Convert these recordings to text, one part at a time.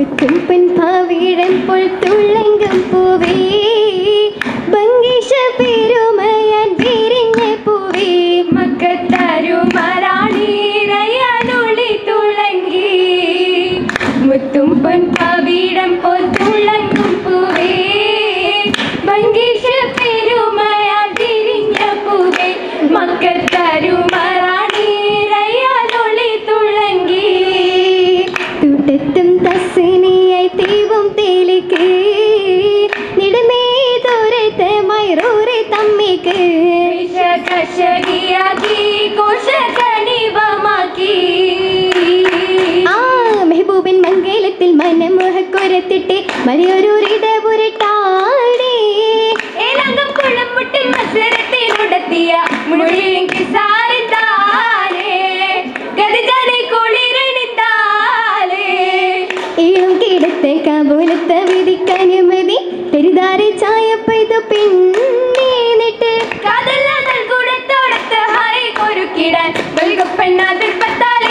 മുത്തുമ്പൻ ഭാവിടം പോൽ തുള്ളങ്കം പൂവേ ഭംഗീഷ പെരുമയാൻ വിരിഞ്ഞ പൂവേ മക്കത്തരുമരാണീരയാനുള്ളി തുളങ്കി മുത്തുമ്പൻ ഭാവിടം പോൽ തുള്ളങ്കം പൂവേ ഭംഗീഷ പെരുമയാൻ വിരിഞ്ഞ പൂവേ മക്കത്തരുമരാണീരയാനുള്ളി തുളങ്കി തുട്ടത്തും തസ്സിനിയായി തീവും തേലിക്ക് നിടമേതോരത്തെ മൈറൂരെ തമ്മിക്ക് വിഷകശരിയാക്കി കോശകണിവമാക്കി മെഹബൂബിൻ മംഗലത്തിൽ മനമോഹക്കുരത്തിട്ട് മലയൊരുരിടപുരട്ടാടി ഏലങ്കം കുളമുട്ടിൽ മത്സരത്തിനുടത്തിയ മുഴുവൻ സാരിത്താലേ ഗതിജാനെ കുളിരണിത്താലേ ഈളും കിടത്തെ കാബൂലത്ത വിധിക്കനുമതി പെരുതാരെ ചായ പെയ്തു പിന്നിട്ട് കാതല്ലാതൽ കൂടത്തോടത്ത് ഹായി കൊരുക്കിടാൻ പെണ്ണാതിൽ പത്താലേ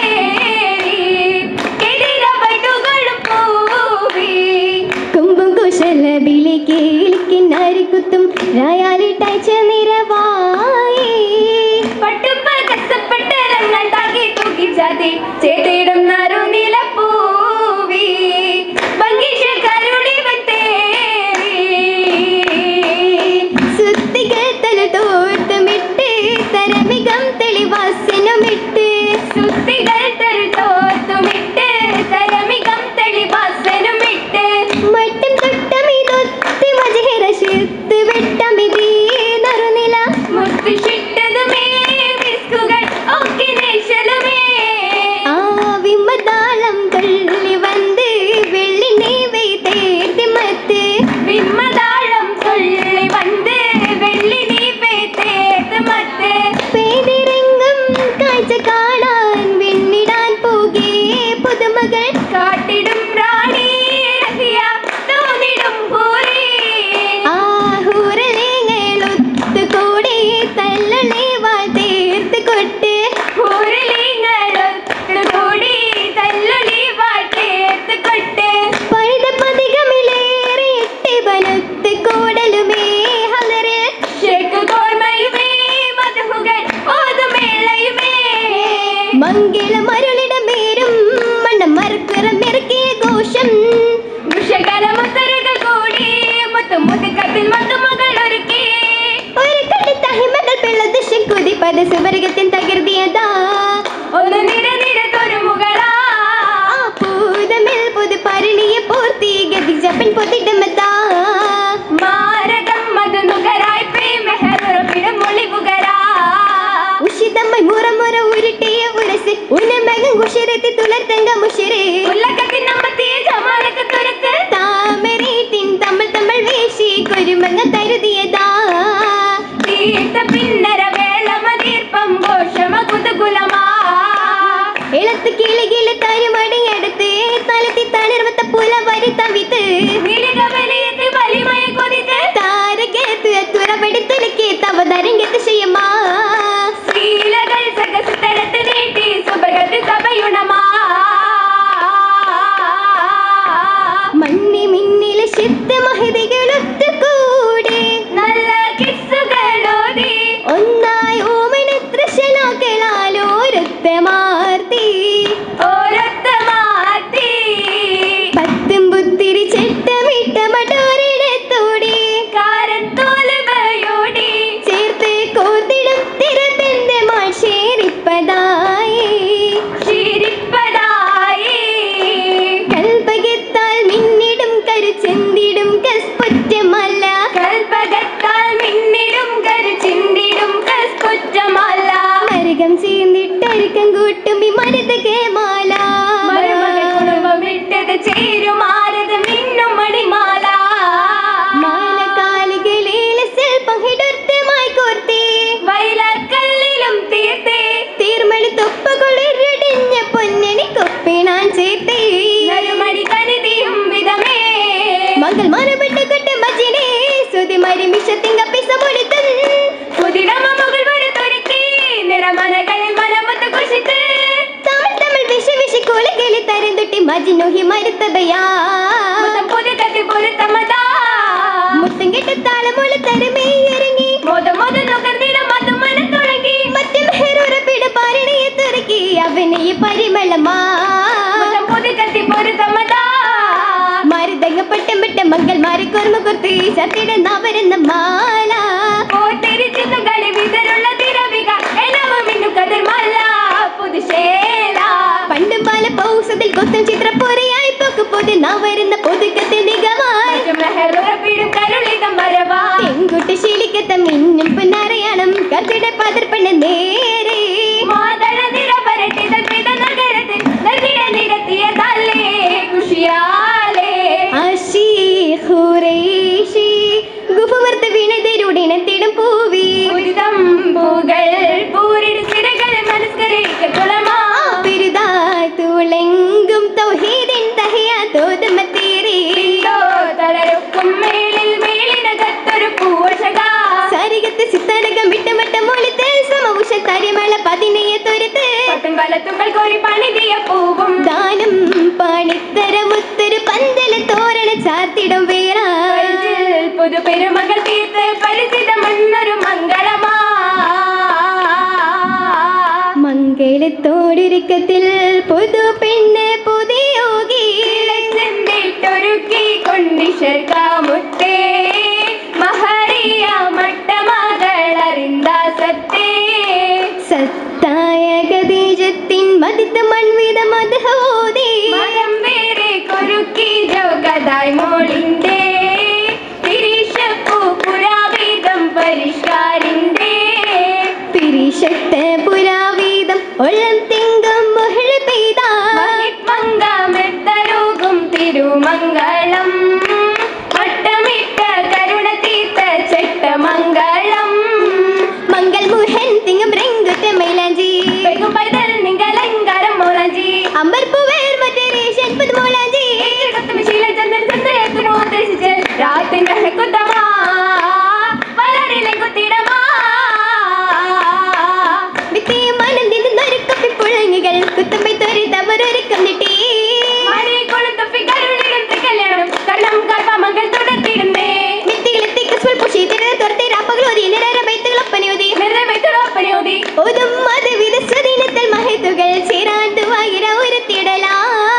കുമ്പും കുശലബിലേക്ക് ഇളിക്കിന്നാരിക്കുത്തും രായാലിട്ടയച്ച നിരവായി പട്ടുപ്പ കസപ്പെട്ട രങ്ങൾ താകി തൂക്കിച്ചാത്തി ചേട്ടിടും നറു നിലപ്പൂവി ഭംഗീഷ കരുളിവൻ തേറി സുത്തികത്തൽ തോർത്തുമിട്ട് തരമികം തെളിവാസനുമിട്ട് സുത്തികൾ തരു തോർത്തുമിട്ട് തരമികം തെളിവാസനുമിട്ട് മട്ടും തൊട്ടമിതൊത്തി മജഹരശിത്ത് വെട്ടമിതീ നറുനില മുത്തുഷിട്ടതുമേ വിസ്കുകൾ ഒക്കെ നേശലുമേ ആ വിമ്മതാളം തള്ളി വന്ന് വെള്ളി നീവൈ തേർത്തി മത്ത് വിമ്മതാളം തള്ളി വന്ന് വെള്ളി നീവൈ തേർത്തി മത്ത് പേതിരംഗം കാഴ്ച കാണാൻ വെണ്ണിടാൻ പോകേ പുതുമകൾ കാട്ടിടും പ്രാണി രഹിയ തോന്നിടും ഹൂറി ആ ഹൂരലിങ്ങളൊത്തു കൂടി തല്ലളി വാൾ തീർത്ത് കൊട്ട് ഹൂരലിങ്ങളൊത്തു കൂടി തല്ലളി വാൾ തീർത്ത് കൊട്ട് പഴുത പതികമിലേറി എട്ടി വനത്ത് കൂടലുമേ ഹലരെ ഷേക്ക് കോർമയുമേ മധുഹുകൾ ഓതുമേളയുമേ മംഗള മരുളിടമേരും മണ്ണം മറുക്കിറക്കിയ ഘോഷം മുഷകലമുത്തരുകൾ കൂടി മുത്തുമുതുക്കത്തിൽ മധുമകൾ ഒരുക്കി ഒരു കടിത്തഹിമകൾ പിള്ള ദൃശ്യം കുതി പദ സുവർഗത്തിൻ തകർത്തിയതാ ഒന്ന് നിര മുകളാ പൂതമിൽ പുതു പരിണിയെ പൂർത്തി ഗതിജപ്പൻ പൊതിടുമതാ മാരകം മധുനുകരായി പ്രേമഹറുറപ്പിടും മൊളിവുകരാ ഉഷിതമ്മ മുറമുറ ഉരുട്ടിയ ഉരസ് ഉന്നമകം കുശിരത്തി തുളർത്തങ്ക മുഷിരെ ഉള്ളക്കത്തിൻ നമ്മത്തിയ ജമാലക്ക് തുരത്ത് താമരീത്തിൻ തമ്മിൽ തമ്മിൽ വീശി കുരുമങ്ങ തരുതിയതാ തീർത്ത പിന്നര വേളമതീർപ്പം ഘോഷമ കുതുകുലമാ ഇളത്ത് കിളികില് തരുമടിയെടുത്ത് തലത്തി തളിർവത്ത പുല വരി തവിത്ത് വിളികവലിയത്ത് വലിമയ കൊതിത്ത് താരകേത്ത് തുറപെടുത്തുലക്കി തവതരംഗത്ത് ചെയ്യുമാ ശ്രീലകൾ സകസുതരത്ത് നീട്ടി സുഭഗത്ത് സഭയുണമാ ഹാജിനോഹി മരുത്തബയാ മുത്തം കെട്ട താളമൊള തരമേ ഇറങ്ങി മറ്റു മെഹറുറപ്പിട പാരണയെ തുറക്കി അവനെ പരിമളമാ മരുതങ്ങപ്പെട്ടം വിട്ട മംഗൾമാരെ കുർമ കുർത്തി സത്തിടുന്ന വരുന്ന മാല പണ്ടും പല പൗസത്തിൽ കൊത്തും ചിത്രപ്പുറയായി പൊക്ക് പൊതുന്ന വരുന്ന പൊതുക്കത്തെ നിഗമായി പെൺകുട്ടി ശീലിക്കത്ത മിന്നും പിന്നറിയണം കത്തിട പതിർപ്പണ നേരെ വീണതിരുടിനത്തിടും പൂവി തുളെങ്കും തൗഹീദിൻ തഹയ തോതുമത്തേറി സരികത്ത് സിത്തനകം വിട്ടുമട്ട മൊളിത്ത് സമവുഷ തരിമള പതിനയ തുരത്ത് ദാനം പണിത്തരമുത്തൊരു പന്തല തോരണ ചാർത്തിടും വേറ പുതു പെരുമകൾ തീർത്ത് പരിചിതമെന്നൊരു മംഗളമാ മംഗളത്തോടൊരുക്കത്തിൽ പുതു പെണ്ണ് പുതിയോഗി ചെന്നിട്ടൊരുക്കി കൊണ്ടിഷർക്കാമുത്തേ മഹറിയ മട്ടമകളറിന്ത സത്തേ സത്തായ ഗദീജത്തിൻ മതിത്ത് മൺവിധ മധുഹോദി മരം വേറെ കൊരുക്കി ജോഗതായി മോളിന്റെ തിരിശപ്പു പുരാവീതം പരിഷ്കാരിന്റെ പിരിശത്ത് പുരാവീതം ഒള്ളം തിങ്കം മുഹഴ പെയ്ത മംഗമെത്തരോഗും തിരുമംഗളം വട്ടമിട്ട കരുണ തീർത്ത ചെട്ടമംഗളം മംഗൾ മുഹൻ തിങ്കം രംഗുറ്റ മൈലാഞ്ചി പൈതൽ നിങ്ങളങ്കാരം മോളാഞ്ചി അമ്പർപ്പു വേർ മറ്റേ റേഷൻ പുത് മോളാഞ്ചി രാത്തിന്റെ കുത്തമാ വളരിലെ കുത്തിടമാ വിത്തി മനന്തിന് നറുക്കപ്പി പുഴങ്ങുകൾ കുത്തമ്പി തൊരിതവരൊരുക്കം നിട്ടി മണി കൊളുത്തപ്പി കരുണിടും കല്യാണം കണ്ണം കർമ്മങ്ങൾ തുടർത്തിടുന്നേ വിത്തികളെത്തിക്ക് സ്വൽ പുഷി തിരെ തുറത്തി രാപ്പകളോതി നിരര ബൈത്തുകളൊപ്പനയോതി ഒതും അത് വിധസ്വദീനത്തിൽ മഹത്തുകൾ ചേരാണ്ട് വായിര ഉരത്തിടലാ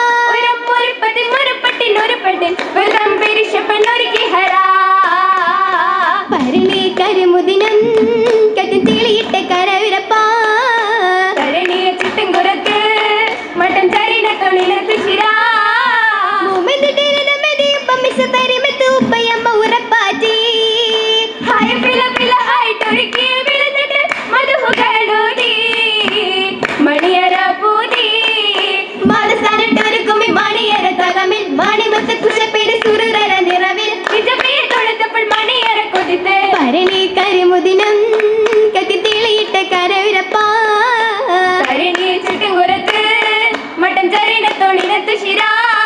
പരണി കരുമുദിനം കത്തി തെളിയിട്ട കരവിരപ്പാ തരണിയ ചിട്ടും കുറക്ക് മട്ടൻ ചരിന തൊഴിലെത്തു ചിരാ ഉപ്പയമ്മ ഉറപ്പാറ്റി ഹായ പില പില ആയിട്ടൊരുക്കി വിളിച്ചിട്ട് മധുഹുകളൂതി മണിയര പൂതി മാനസാനിട്ടൊരുക്കുമ്പി മണിയര തകമിൽ മണിമത്ത കുശപ്പേര് സുരര നിറവിൽ നിജമേ തൊഴുത്തപ്പോൾ മണിയര കൊതിത്ത് പരണി കരിമുദിനം കത്തി തെളിയിട്ട കരവിരപ്പാ തരണിയെ ചുറ്റും കുറത്ത് മട്ടൻ ചരിന തൊഴിലെത്തു ശിരാ